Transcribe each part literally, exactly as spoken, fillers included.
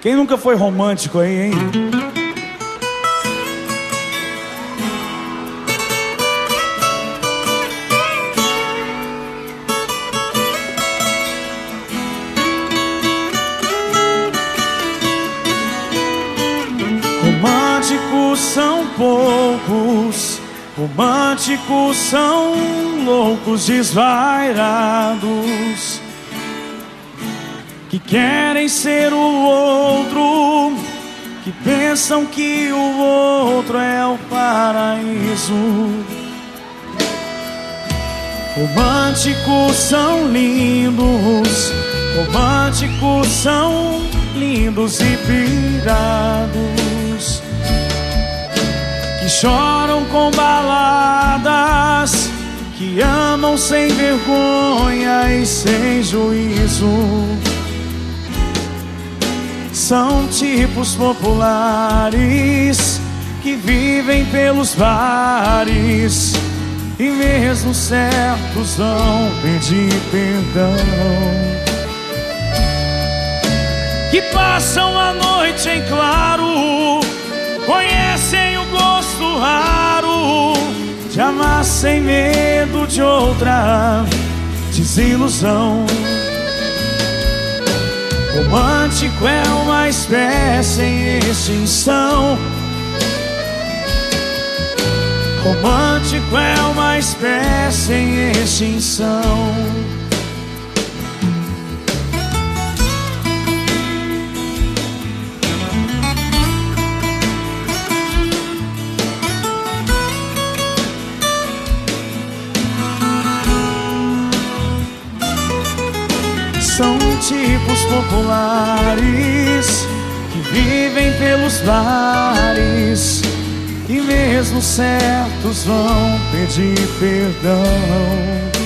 Quem nunca foi romântico aí, hein? Românticos são poucos, românticos são loucos desvairados, que querem ser o outro, que pensam que o outro é o paraíso. Românticos são lindos, românticos são lindos e pirados, que choram com baladas, que amam sem vergonha e sem juízo. São tipos populares que vivem pelos bares e mesmo certos vão pedir perdão, que passam a noite em claro, conhecem o gosto raro de amar sem medo de outra desilusão. Romântico é uma espécie em extinção, romântico é uma espécie em extinção. São tipos populares que vivem pelos bares e mesmo certos vão pedir perdão,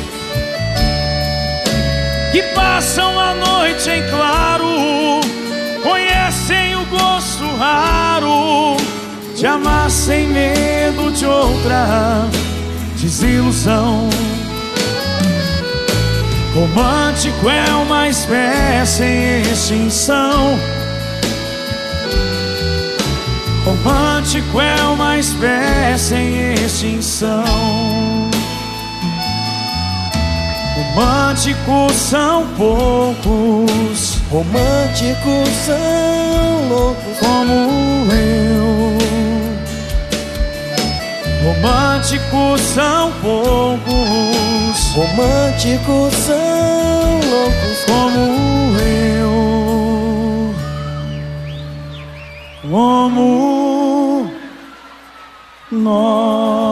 que passam a noite em claro, conhecem o gosto raro de amar sem medo de outra desilusão. Romântico é uma espécie em extinção, romântico é uma espécie em extinção. Românticos são poucos, românticos são loucos como eu. Românticos são poucos, românticos são loucos como eu, como nós.